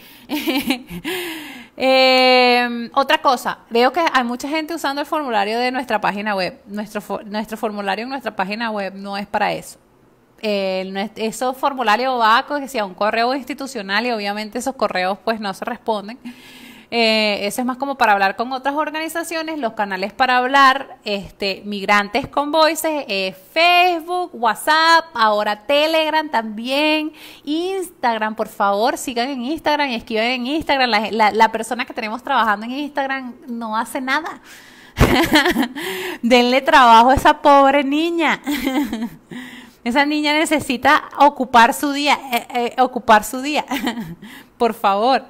Otra cosa, veo que hay mucha gente usando el formulario de nuestra página web. Nuestro formulario en nuestra página web no es para eso. Esos formularios va a un correo institucional y obviamente esos correos pues no se responden. Eso es más como para hablar con otras organizaciones. Los canales para hablar, Migrantes con Voices, Facebook, WhatsApp, ahora Telegram también, Instagram. Por favor, sigan en Instagram y escriban en Instagram. La persona que tenemos trabajando en Instagram no hace nada. Denle trabajo a esa pobre niña. Esa niña necesita ocupar su día, ocupar su día. Por favor.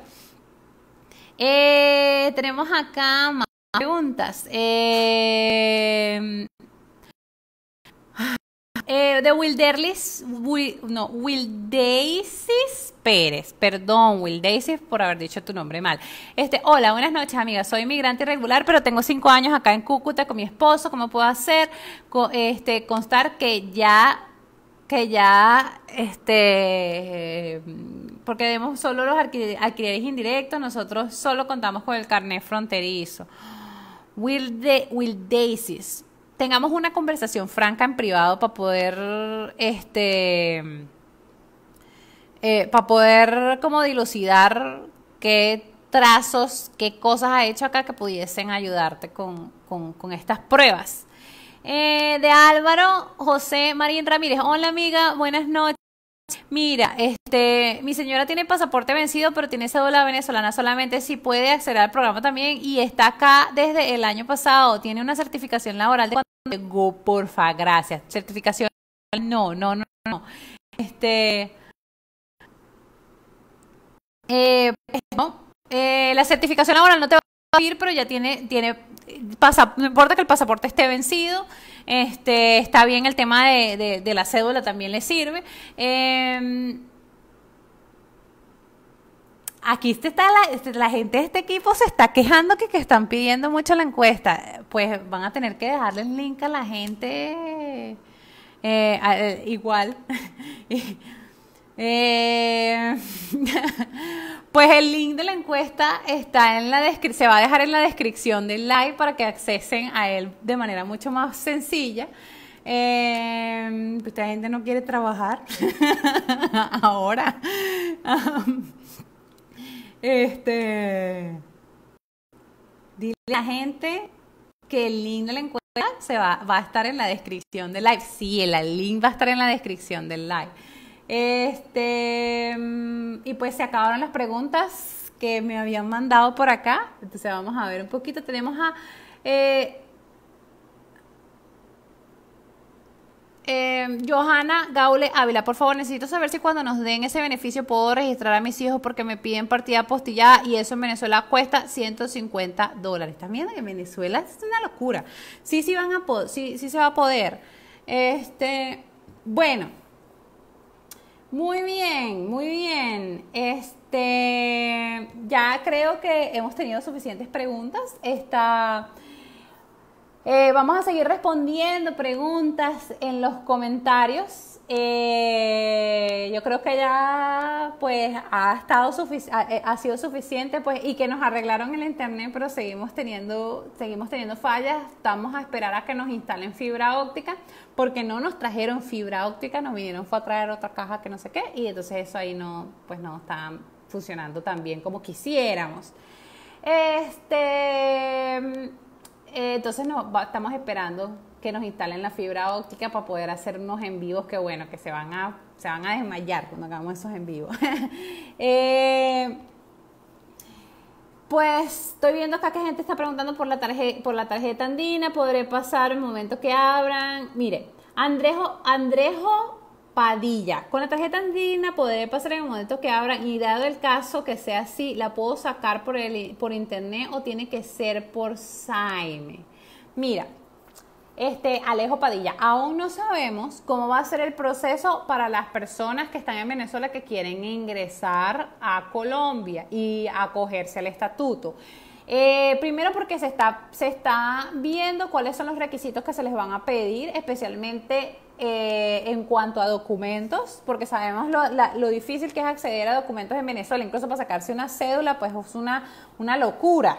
Tenemos acá más preguntas. De Wildeisis Pérez. Perdón, Wildeisis, por haber dicho tu nombre mal. Hola, buenas noches, amiga. Soy inmigrante irregular, pero tengo 5 años acá en Cúcuta con mi esposo. ¿Cómo puedo hacer? Constar porque vemos solo los alquileres indirectos, nosotros solo contamos con el carnet fronterizo. Wildeisis. Tengamos una conversación franca en privado para poder como dilucidar qué trazos, qué cosas ha hecho acá que pudiesen ayudarte con estas pruebas. De Álvaro José Marín Ramírez. Hola, amiga, buenas noches. Mira, mi señora tiene pasaporte vencido, pero tiene cédula venezolana solamente. Si puede acceder al programa también y está acá desde el año pasado. Tiene una certificación laboral de cuando llegó, porfa, gracias. Certificación, no. No. La certificación laboral no te va a ir, pero ya tiene no importa que el pasaporte esté vencido, está bien, el tema de la cédula también le sirve. Aquí está la gente de este equipo se está quejando que están pidiendo mucho la encuesta. Pues van a tener que dejarle el link a la gente igual. Pues el link de la encuesta está en la descripción, se va a dejar en la descripción del live para que accesen a él de manera mucho más sencilla. Esta gente no quiere trabajar ahora. Dile a la gente que el link de la encuesta va a estar en la descripción del live. Sí, el link va a estar en la descripción del live. Y pues se acabaron las preguntas que me habían mandado por acá. Entonces vamos a ver un poquito. Tenemos a Johanna Gaule Ávila. Por favor, necesito saber si cuando nos den ese beneficio puedo registrar a mis hijos porque me piden partida apostillada y eso en Venezuela cuesta $150. ¿Están viendo que en Venezuela es una locura? Sí se va a poder. Bueno. Muy bien. Ya creo que hemos tenido suficientes preguntas. Vamos a seguir respondiendo preguntas en los comentarios. Yo creo que ya pues ha sido suficiente, pues, y que nos arreglaron el internet, pero seguimos teniendo fallas. Estamos a esperar a que nos instalen fibra óptica, porque no nos trajeron fibra óptica, nos vinieron fue a traer otra caja que no sé qué, y entonces eso ahí no está funcionando tan bien como quisiéramos. Entonces estamos esperando que nos instalen la fibra óptica para poder hacer unos en vivos que bueno, que se van a desmayar cuando hagamos esos en vivos. Pues estoy viendo acá que gente está preguntando por la tarjeta andina. Podré pasar el momento que abran. Mire, Andrejo Padilla, con la tarjeta andina podré pasar en el momento que abran, y dado el caso que sea así, ¿la puedo sacar por internet o tiene que ser por Saime? Mira, Alejo Padilla, aún no sabemos cómo va a ser el proceso para las personas que están en Venezuela que quieren ingresar a Colombia y acogerse al estatuto. Primero porque se está viendo cuáles son los requisitos que se les van a pedir, especialmente en cuanto a documentos, porque sabemos lo difícil que es acceder a documentos en Venezuela. Incluso para sacarse una cédula pues es una locura.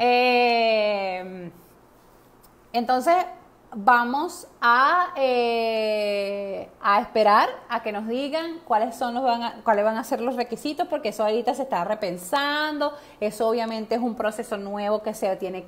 Entonces vamos a esperar a que nos digan cuáles van a ser los requisitos, porque eso ahorita se está repensando. Eso obviamente es un proceso nuevo que se tiene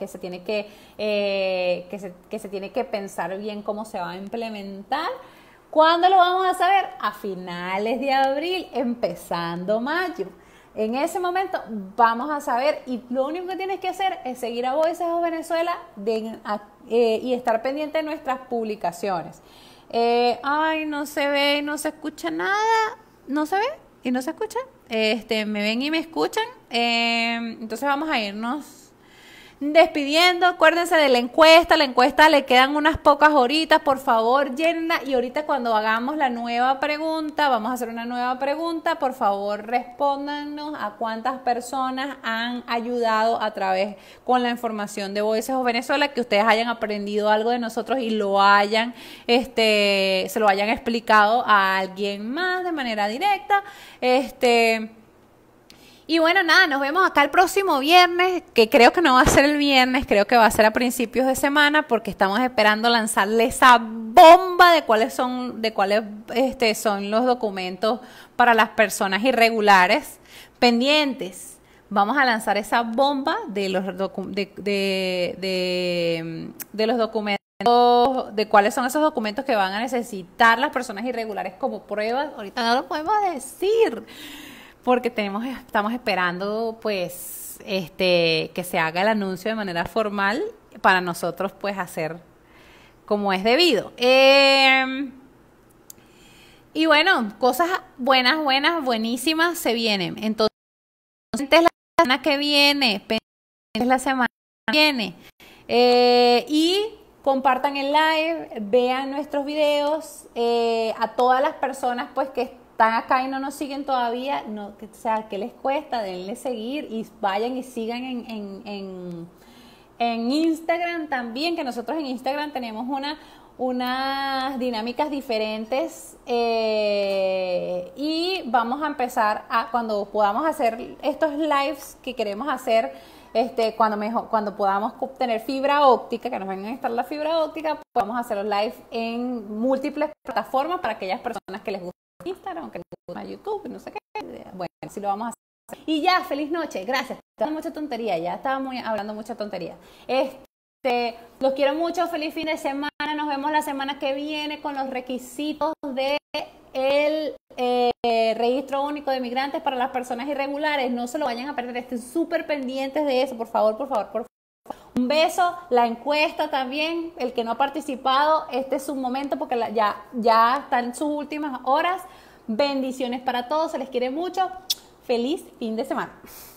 que pensar bien cómo se va a implementar. ¿Cuándo lo vamos a saber? A finales de abril, empezando mayo. En ese momento vamos a saber, y lo único que tienes que hacer es seguir a Voices of Venezuela y estar pendiente de nuestras publicaciones. Ay, no se ve y no se escucha nada. ¿No se ve y no se escucha? Me ven y me escuchan. Entonces vamos a irnos despidiendo. Acuérdense de la encuesta le quedan unas pocas horitas, por favor llénenla, y ahorita cuando hagamos la nueva pregunta, vamos a hacer una nueva pregunta, por favor respóndanos a cuántas personas han ayudado a través con la información de Voices of Venezuela, que ustedes hayan aprendido algo de nosotros y lo hayan, se lo hayan explicado a alguien más de manera directa. Y bueno, nada, nos vemos acá el próximo viernes, que creo que no va a ser el viernes, creo que va a ser a principios de semana, porque estamos esperando lanzarle esa bomba de cuáles son los documentos para las personas irregulares pendientes. Vamos a lanzar esa bomba de los los documentos, de cuáles son esos documentos que van a necesitar las personas irregulares como pruebas. Ahorita no lo podemos decir, porque estamos esperando pues que se haga el anuncio de manera formal para nosotros pues hacer como es debido. Y bueno, cosas buenísimas se vienen. Entonces la semana que viene, la semana que viene, y compartan el live, vean nuestros videos, a todas las personas pues que están acá y no nos siguen todavía, ¿qué les cuesta? Denle seguir y vayan y sigan en Instagram también, que nosotros en Instagram tenemos unas dinámicas diferentes, y vamos a empezar cuando podamos hacer estos lives que queremos hacer, cuando podamos tener fibra óptica, que nos vengan a instalar la fibra óptica, podemos hacer los lives en múltiples plataformas para aquellas personas que les gusta Instagram, que les gusta YouTube, no sé qué. Bueno, así lo vamos a hacer. Y ya, feliz noche, gracias. Estaba mucha tontería, ya estaba hablando mucha tontería. Los quiero mucho, feliz fin de semana. Nos vemos la semana que viene con los requisitos de el registro único de migrantes para las personas irregulares. No se lo vayan a perder, estén súper pendientes de eso, por favor. Un beso, la encuesta también, el que no ha participado, este es su momento porque ya está en sus últimas horas. Bendiciones para todos, se les quiere mucho. Feliz fin de semana.